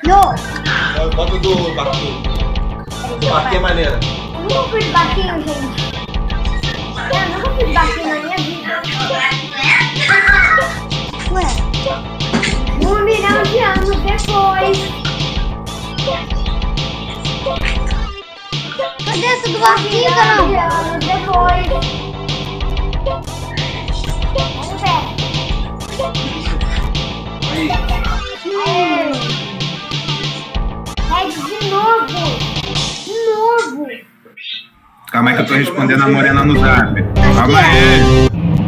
No. Bota o do barquinho. O barquinho é maneiro. Eu nunca fiz barquinho, gente. Eu nunca fiz barquinho na minha vida. Ué. 1 milhão de anos depois. Cadê essa do barquinho, não? 1 milhão de anos depois. Vamos ver. É de novo. De novo. Calma aí que eu tô respondendo a Morena no zap. Calma aí.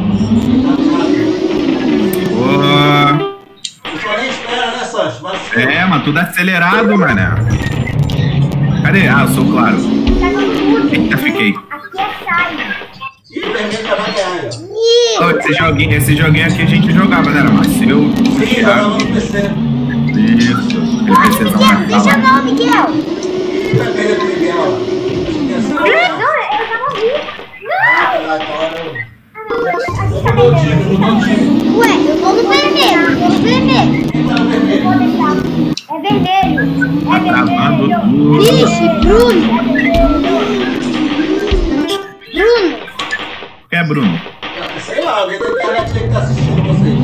Ô. Só nem espera, né, Sancho? É, mas tudo acelerado, mané. Cadê? Ah, eu sou claro. Eita, fiquei. Aqui é sai. Ih, vermelho já vai ganhar. Oh, esse joguinho aqui a gente jogava, né? Era Marcel. Sim, jogava no PC. Isso. Miguel, deixa eu ver o Miguel. Ih, vai perder pro Miguel. Não, eu tava vivo. Não! Ué, eu vou no vermelho. Eu vou no vermelho. Eu vou deixar. É vermelho. É vermelho. Vixe, Bruno. Bruno. Quem é Bruno? Sei lá, alguém da internet tem que estar assistindo vocês.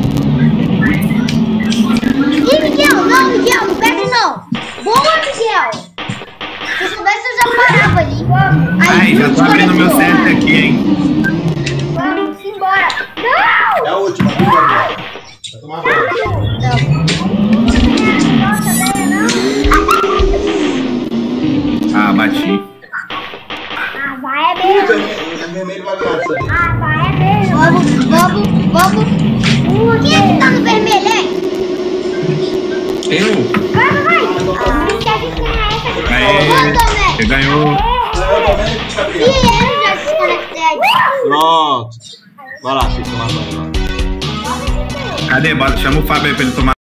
Ih, Miguel, não perde não. Boa, Miguel. Se eu soubesse, eu já parava ali. Ai, já tô abrindo meu certo aqui, hein? Vamos embora. Não! É a última, Gabriel. Vai tomar banho. Nossa, velho, não. Ah, bati. Ah, vai é mesmo. O vermelho vai ganhar, sabe? Ah, vai é mesmo. Vamos. Quem é que tá no vermelho, hein? Eu? Vai. Ah, esquece de ganhar essa aqui. Aê, você ganhou. E eu já desconectei. Pronto. Vai lá, filho, tomar banho. Cadê? Bora, chama o Fábio aí pra ele tomar.